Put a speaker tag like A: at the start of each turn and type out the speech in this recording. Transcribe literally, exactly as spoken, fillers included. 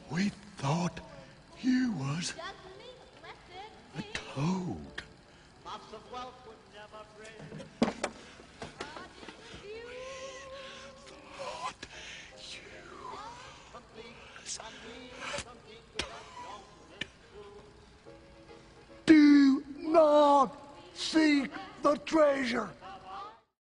A: We thought you was a toad.
B: Lots of wealth would never bring.
A: Thought you was Do not seek the treasure.